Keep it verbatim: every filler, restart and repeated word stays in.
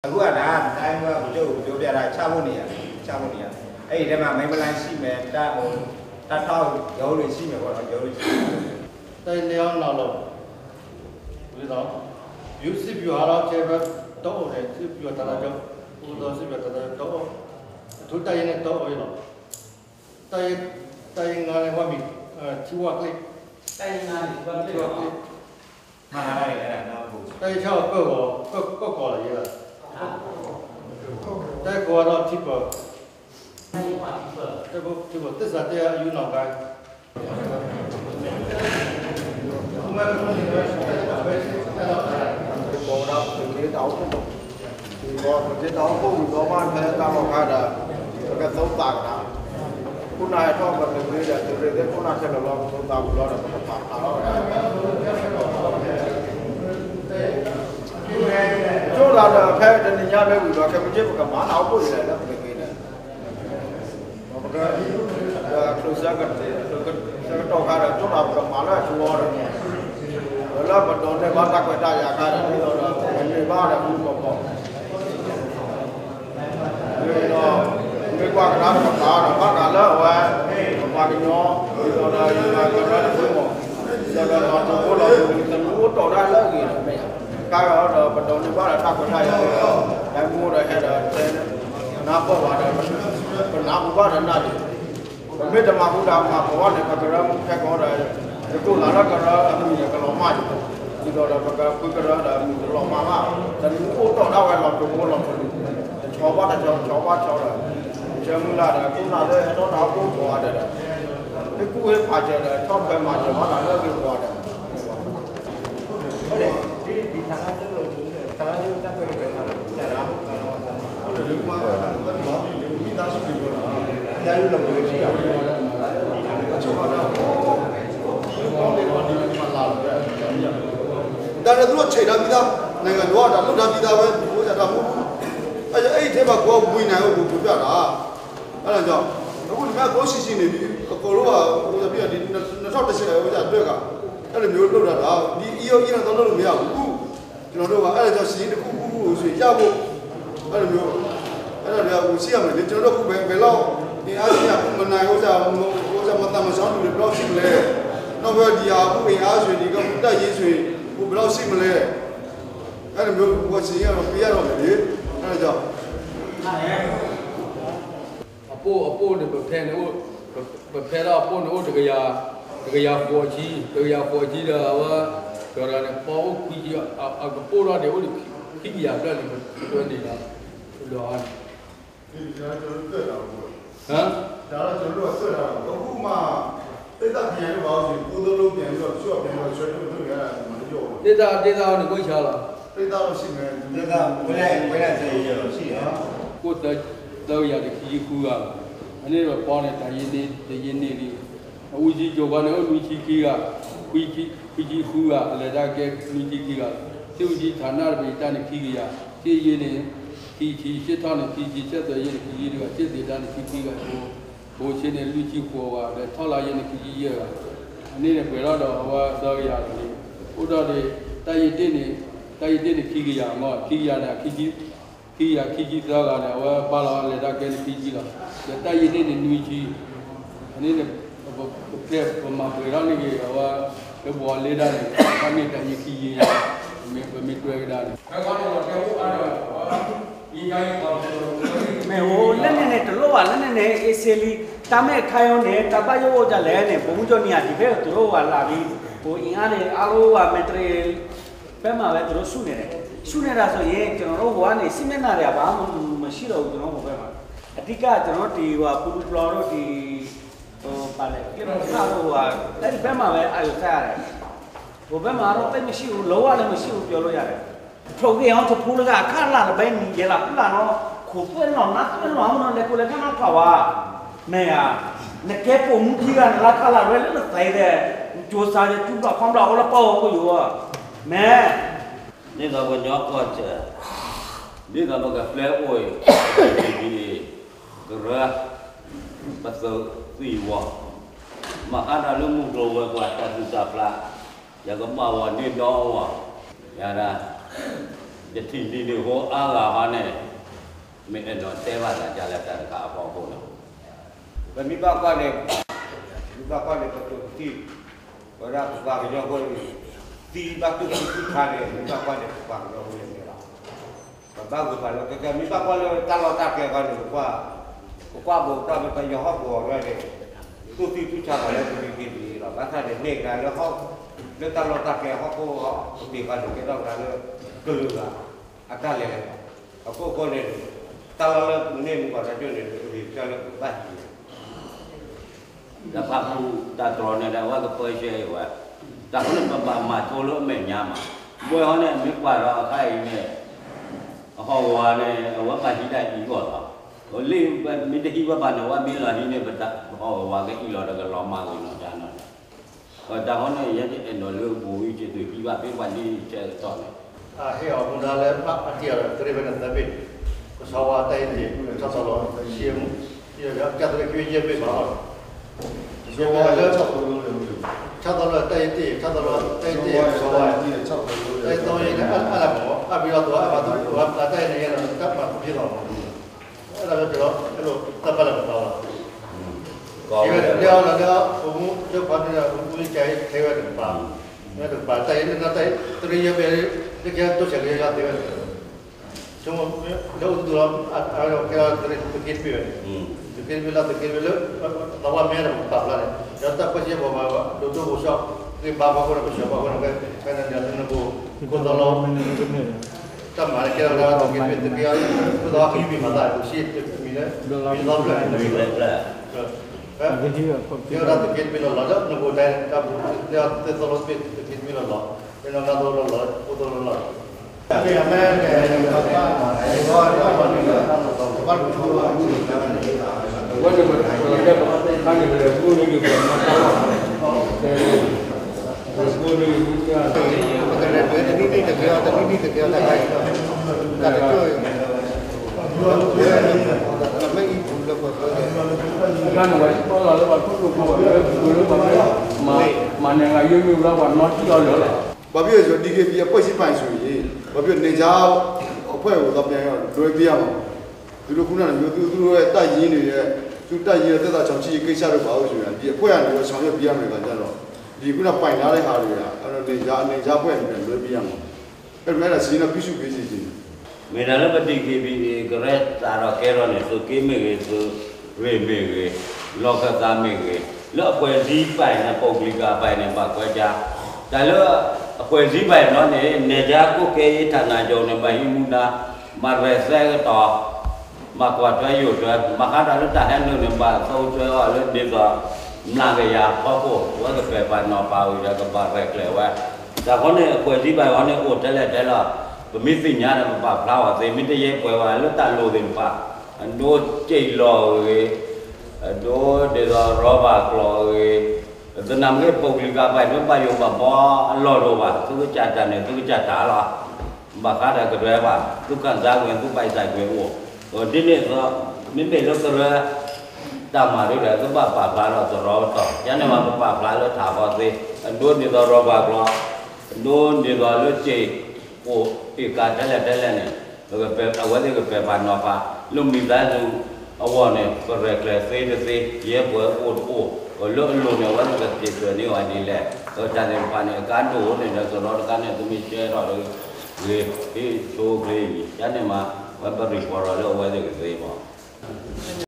အခုကဒါတိုင်းကဘုကျုပ်ပြောပြတာချဖို့နေရချဖို့နေရအဲ့ဒီထဲမှာမိမလိုင်းရှိမယ်တတ်ဟိုတတ်ထောက်ရောလို့ရှိမယ်ပေါ့နော်ရောလို့ရှိတိုင်းလျောင်းလောက်လို့ဒီတော့ယူစီပြဟာတော့ကျေဘတော့တယ်စီပြတာတော့ဟိုတော့စီပြတာတော့သူတိုင်းနဲ့တော့ရတော့တိုင်းတိုင်းငါလည်းဟောပြီချီဝကလေးတိုင်းငါလေးဘာလေးတော့မှားလာတယ်အဲ့ဒါတော့ဟုတ်တိုင်းချောက်ကောကောကောကောလာရတာတဲ့ကောတော့တိပေါ်တဲ့ဘောဒီဘောတက်စားတဲ့အယူနောက်ကိုင်းပေါ်တော့ဒီတောက်ဒီဘောဒီတောက်ပုံတော့မှဖဲတော့ခါတာကသုံးတာကခုနကတော့ဘယ်လိုလဲသူတွေခုနဆက်လို့သုံးတာဘူးလို့တော့ပါတာတော့ကျိုးလာတော့ဖဲတနေညပဲဘူးတော့ကမချစ်ကမနာအောင်ပို့ရတယ်တော့ပြေးနေတယ်ဘာကကလိုစားਕਰਦੇတော့ခါတော့ကျိုးလာတော့မလာချူရောဘယ်တော့တော့နဲ့ဘာတကွတာရခါတယ်တော့နေပါတော့ဘူးပေါ့ပေါ့ဒီတော့ဒီကွာကနားတော့ပါတော့ဘာကလည်းဝဲဘာကညောဒီတော့တော့ဒီမှာကတော့ဘူးပေါ့ဒါတော့တော့ဘိုးတော်ဒီတမိုးတော်တာလည်းကြီးတယ်ကားတော့ဘတော်နေပါတာတကွတာရတယ်ဒါမိုးတော့အဲ့ဒါနားပေါ်ပါတယ်နားပေါ်ပါတယ်နားတယ်မေတ္တာမှာဘုရားမှာဘောနဲ့ပကရမ်ဖက်ကောတယ်ဒီကိုလာရကရအမှုရကလောမတ်ဒီတော့ပကပုကရတာမှုလောမမှာတလူကိုတော့တော့ဝဲတော့ဘိုးလောဆိုချောပါတဲ့ချောချောပါချောတာကျမလာတာကိုလာတဲ့တော့တော့ကိုပေါ်တယ်ဒီကိုဝဲပါကြတယ်တော့ပဲမှာကျမလာလည်းကိုပေါ်တယ်ဟုတ်တယ်ဒီဒီဌာနကျလို့ဌာနကျတက်ပဲပဲလာတယ်ဒါဟုတ်တယ်ဒီမှာတော့ဒီသားစုပြောတာအများကြီးလည်းပြောကြည့်ရတယ်အချို့ကတော့ဒါနဲ့သူတို့ချိန်ထားပြီးသားနိုင်ငံတော်ကဒါလွတ်ထားပြီးသားပဲဘိုးကြတာမဟုတ်ဘူးအဲ့အဲ့ဒီထဲမှာကိုယ်ဝင်နိုင်ဖို့ကိုပြတာအဲ့ဒါကြောင့်အခုဒီမှာကိုရှိရှိနေပြီအကောလို့ကဟိုပြဒီ၂၀၁၈ဟိုကြအတွက်ကအဲ့လိုမျိုးလုပ်တာဒါဒီ E O E နဲ့တော့လုပ်လို့မရဘူးကျွန်တော်တို့ကအဲ့ဒါကြောင့်စီးတစ်ခုခုခုဆိုရဖို့အဲ့လိုမျိုးအဲ့ဒါတွေကဟိုရှိရမယ်လေကျွန်တော်တို့ခုပဲဘယ်လောက်ဒီအားရှိရမနိုင်ဟိုကြဟိုကြမတမ်းမဆောင်ဘူးလေဘယ်လောက်ရှိမလဲနောက်ပြီးဒီဟာခုအင်အားဆိုဒီကတက်ရေးဆိုဘယ်လောက်ရှိမလဲအဲ့လိုမျိုးကိုစီရတော့ပြရတော့မယ်လေအဲ့ဒါကြောင့်အပိုးအပိုးတွေပဲဖဲနေဦးပဲဖဲတော့အပိုးနေဦးတကရာတကရာပေါ်ကြီးတကရာပေါ်ကြီးတော့ဟာကျော်ရနေပေါ်ဦးကြီးအကပိုးတော့တယ်ဦးခိကြီးရပြတ်နေတော့နေတာလောဟာဒီကျွန်တော်တို့တွေ့တာပေါ့ဟမ်ဒါတော့ကျွန်တော်တို့ဆွဲတာအခုမှတိတ်တပြန်လို့ပါဆိုကိုသုံးလုံးပြန်ပြီးတော့ချော့ပြန်တော့ဆွဲလို့တို့ရတာမလို့တေးတာတေးတာကိုကိုချလာတိတ်တော့ရှိမယ်ဒီကဝဲလိုက်ဝဲလိုက်စေရတော့ရှိရကိုတော့တော့ရတဲ့ခီးကူကအနည်းတော့ပေါနေတဲ့ရင်းနေရင်းနေလေးအဝကြီးကြောကနေလူကြီးခီးကခွီးကြီးခွီးကြီးခူးကအလေဒါကဲလူကြီးခီးကသူ့ကြီးဌာနရပိတန်ခီးကရခီးရင်းနေခီးခီးရှစ်ထောင်းနဲ့ခီးကြီးချက်တော်ရင်းခီးကြီးတွေကစစ်သေးတန်းခီးခီးကဟိုဟိုချင်းနဲ့လူကြီးခေါ်ကလည်းထောက်လာရင်းခီးကြီးရအနေနဲ့ပြေတော့တော့ဟောတော့ရတယ်ဥတော်တွေတာရည်တင်းနေတာရည်တင်းနေခီးကရမောခီးရနဲ့ခီးကြီးခီးရခီးကြီးတော့ကလည်းဟောပါလာလေဒါကဲခီးကြီးလားတာရည်တင်းနေနွေကြီးအနေနဲ့ဘယ်ဘမပြေတော့နေကြီးဟောဘောလေးတာနေအမေတာရည်ခီးရမေမေတွေ့ကြတယ်ဘယ်ကတော့တေဟုတ်အားတော့ဒီကိုင်းပေါ်မဲဟိုလက်နဲ့နဲ့တလို့ကလက်နဲ့နဲ့အေးဆေးလီတမဲခိုင်အောင်နဲ့တပတ်ရုပ်ကြလဲနဲ့ဘုံကျော်နေရဒီဘက်သူတို့ကလာပြီးဟိုအင်အားနဲ့အားလုံးကမက်ထရီဘက်မှာပဲသူတို့စုနေတယ်စုနေတာဆိုရင်ကျွန်တော်တို့ဟိုကနေစီမံနာတွေကဘာမှမရှိတော့ဘူးကျွန်တော်ဟိုဘက်မှာအဓိကကျွန်တော်ဒီဟိုပူပလော်တို့ဒီဟိုပါလေကျွန်တော်ကဟိုဟာအဲ့ဒီဘက်မှာပဲအာရုံဆက်ရတယ်ဟိုဘက်မှာတော့တိတ်မရှိဘူးလောကလည်းမရှိဘူးပြောလို့ရတယ်ထုတ်ကြအောင်တဖူးကအခါလာပဲနေရလားခုလာတော့ခိုးပွင့်တော့နတ်ပွင့်တော့မနော်လေကိုလည်းခဏခါပါမဲရနေကဲပုံကြီးကလာခါလာရဲလည်းတိုင်တယ်ကြိုးစားရတူတော့ခေါင်းတော့လာပေါ့ကိုရောမဲนี่ก็บ่ยอกก็จะนี่ก็บ่ก็แฟลโอยดีกระปัสสีวะมาอานาลุมุโรวะกว่าตะสุตาปลาอย่าก็มาว่านี่ดอวะอย่านะจะทีดีดีหัวอาลาฮาเนี่ยไม่เอ็นนอนเทวาจะจะเล่นกันกับพ่อคนมันมีบ้าก็เนี่ยมีบ้าก็เนี่ยประตูที่เวลาบ้าก็ยังคนที่บ้าตุที่ที่ทานเนี่ยมีบ้าก็เนี่ยบ้าก็ยังคนเนี่ยละบ้าก็ไปแล้วก็มีบ้าก็เลยตลอดตาแก่กันเนี่ยว่าว่าบอกตาเป็นไปยังห้องบัวด้วยเนี่ยตุที่ที่ชาอะไรตุที่ที่เราบ้าท่านเนี่ยเด็กนะแล้วเขาเรื่องตลอดตาแก่เขาก็มีการดูแลต้องการเรื่องกลืออาการอะไรเขาก็คนเนี่ยตลอดเนี่ยมันก็จะจนเนี่ยดีจะเรื่องบ้านแล้วพระผู้ตาตรเนี่ยว่าก็เปิดเชยว่าแต่คนนั้นมามาโทรแล้วไม่ยามาบ่อยเขาเนี่ยไม่กว่าเราใครเนี่ยเขาว่าเนี่ยว่าการที่ได้อีกว่าเขาเลี้ยงไม่ได้คิดว่าบ้านว่ามีอะไรนี่เนี่ยเป็นเขาว่าก็อีหลอดก็ล้อมมาเลยเนาะจานนั้นก็แต่เขาเนี่ยยังจะเอ็นดูเรื่องบุญจะดูที่ว่าเป็นวันที่เจอตอนนี้อ่าเฮ้ยเอาคนละเล่มมาเที่ยวก็เลยเป็นอันดับหนึ่งก็สาวว่าได้ดีก็สาวว่าเชี่ยมเชี่ยมก็จะคุยเยอะไปบ้างเชี่ยมแล้วชอบตัวนู้นเลยชอบตัวนู้นได้ดีชอบตัวนู้นได้ดีสาวว่าได้ตัวนี้นะอะไรหมออ่ะพี่เราตัวอ่ะตัวตัวอ่ะได้เนี่ยเราจับมาพี่เราเราจะเราเราตัดไปแล้วก็เดี๋ยวเดี๋ยวเดี๋ยวผมจะพันเนี่ยผมคุยใจเทวดาบ้างเนี่ยถึงบ้านแต่เนี่ยแต่ตัวนี้ยังไม่ได้แค่ตัวเฉลี่ยเทวดาช่วงเราตัวเราเราแค่ตัวนี้ตัวกินไปเลยตัวกินไปแล้วตัวกินไปแล้วเราว่าไม่ได้ผมตัดแล้วเนี่ยแล้วแต่ก็เชื่อผมว่าดูตัวผู้ชอบที่บ้าบ้าคนผู้ชอบบ้าคนก็แค่นั้นเดียวนั่นกูคนตลอดจำมาแค่เราตัวกินไปตัวกินก็ตัวกินไปมาได้ผู้ชีพมีเนี่ยมีรอบเลยมีเลยเดี๋ยวเราตัวกินไปแล้วเราจะนั่งกูได้กับเดี๋ยวตัวตลอดไปตัวกินไปแล้วเราเป็นเราตัวเราเราตัวเราเราเรียนแม่เนี่ยเราว่าไอ้ก้อนก้อนนี่ก็ก้อนชัวร์ว่าจะเป็นอะไรก็ท่านนี่เป็นผู้นี้อยู่เป็นมาตลอดแต่ผู้นี้ผู้ที่ว่าตัวนี้มันก็เลยเป็นนี่นี่แต่เดียวแต่นี่นี่แต่เดียวแต่ใครก็แต่ช่วยรวมเพื่อนไม่อีกคนละคนนั่นไว้เพราะเราเราพูดพูดพูดพูดพูดมามาเนี่ยไงยุ่งยุ่งแล้ววันนอนที่เราเหลือเลยဘာဖြစ်လို့ဆိုဒီ ကေ ပီ ရဲ့ပွဲစီပိုင်ဆိုရင်ဘာဖြစ်နေကြအဖွဲ့ကိုတော့ပြန်လွှဲပြရမှာသူတို့ခုနကမျိုးသူတို့ရဲ့တိုက်ရင်းတွေရဲ့သူတိုက်ရင်းတဲ့တက်တာချောင်းချီကိစ္စတွေပါလို့ဆိုရင်ဒီအဖွဲ့ကနေတော့ဆောင်ရွက်ပြရမယ်ကကြတော့ဒီခုနပိုင်ထားတဲ့ဟာတွေကအဲ့တော့နေကြအနေကြအဖွဲ့နဲ့လွှဲပြရမှာအဲ့ဒါလည်းစီးနေပြစုပေးစီချင်းမေနာလပတိ ကေ ပီ ကရက်တာရကဲရောနေဆိုကေမေကေဆိုရေမေကေလောကတာမေကေလောအပွဲဒီပိုင်နဲ့ပုတ်ကလီကာပိုင်နဲ့ပါကွဲကြဒါလို့အဖွဲ့အစည်းပိုင်တော့နေနေကြကိုကေဌာနချုပ်နဲ့ဗဟိမူနာမရဆဲတော့မကွာတွဲရုပ်တွဲမဟာဒါလတဟန်လို့နေပါသုံးကျွဲော်လို့ဒီတော့နာကရပေါ့ဖို့ဝတ်ပဲပါနော်ပါဝရကပါရကလေဝဲဒါခေါနဲ့အဖွဲ့အစည်းပိုင်ဟောနဲ့အိုတက်လက်တက်လာဗမိသိညာနဲ့မပါဖလာဝသေမိတရေပွဲဝါလို့တလို့တင်ပါအန်တို့ကြိတ်လော်ရေအတို့ဒီတော့ရောဘာကလော်ရေแต่นำเรื่องปกติการไปด้วยประโยชน์แบบว่าหล่อโลว่าทุกจัดจัดเนี่ยทุกจัดตาหรอบางครั้งก็ด้วยว่าทุกการสร้างเงินทุกใบใส่เงินโอ้โหทีนี้ก็ไม่เป็นแล้วก็เลยตามมาด้วยแหละทุกบ้านป่าปลาเราจะรอต่อยันในวันป่าปลาเราถามว่าสิโดนดีต่อรอบากรอโดนดีต่อเลือดจีโอ้ปีการได้แล้วได้แล้วเนี่ยแล้วก็เป็นเอาไว้ที่ก็เป็นบานนอปลาลุงมีได้ลุงเอาว่าเนี่ยก็เรียกเลยเสียเสียเยอะกว่าโอ้โหก็เลือกลูกเนี่ยว่าจะติดตัวนี้วันนี้แหละก็จะเป็นพันธุ์การดูเนี่ยจะรอการเนี่ยต้องมีเชื้อรอเลยเลยที่โชว์เลยยันเนี่ยมาวันบริบทเราเรียกว่าจะเกิดอะไรบ้าง